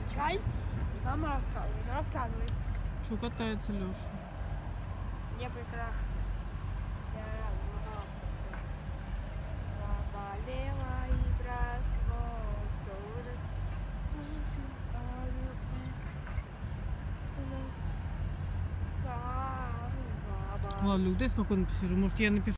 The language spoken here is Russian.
чай, и мама рассказывает. Рассказывает. Что катается Леша? Мне прекрасно. Заболела и проснулась. Ладно, дай спокойно посижу. Может, я напишу.